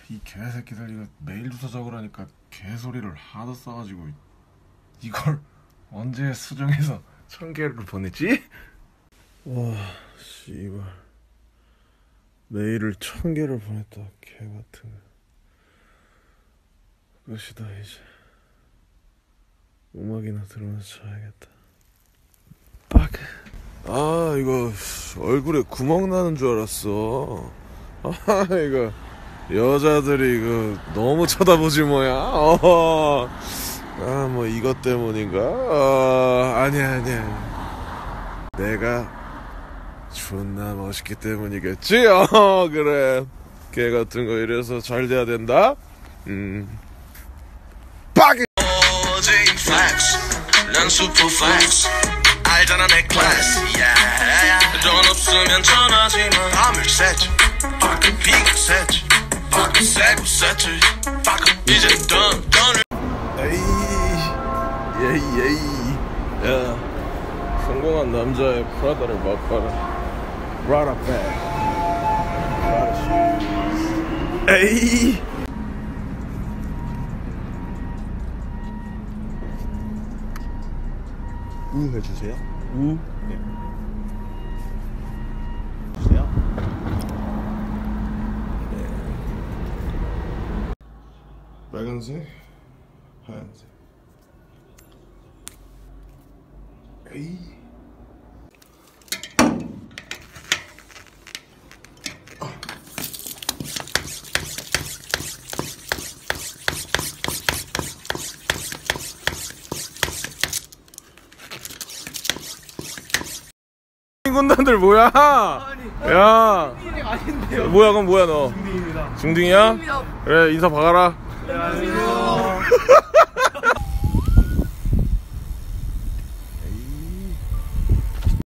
이 개새끼들 이거 메일 주소 적으라니까 개소리를 하도 써가지고 이걸 언제 수정해서 1000개를 보냈지? 와 씨발 메일을 1000개를 보냈다. 개같은 끝이다. 이제 음악이나 들으면서 자야겠다. 빡. 아 이거 얼굴에 구멍 나는 줄 알았어. 아 이거 여자들이 이거 너무 쳐다보지 뭐야. 아 뭐 이것 때문인가? 아니야 내가 존나 멋있기 때문이겠지. 그래 개 같은 거 이래서 잘 돼야 된다. 빡이 난 슈퍼플렉스 알잖아 내 클래스. 돈 없으면 전화하지마. 밤을 새지 바꿔 비가 새지 바꿔 새고 새지 바꿔 이제 돈을 에이 야 성공한 남자의 프라다를 맛봐라. 프라다 백 프라다 슈즈. 에이 우 해주세요. 우? 네. 주세요. 네. 빨간색, 하얀색. 에이. 군단들 뭐야? 야, 아닌데요. 뭐야 그럼 뭐야 너? 중딩입니다. 중딩이야? 그래 인사 박아라. 네, 안녕하세요.